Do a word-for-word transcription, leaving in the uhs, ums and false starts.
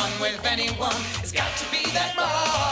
fun with anyone. It's got to be that boy.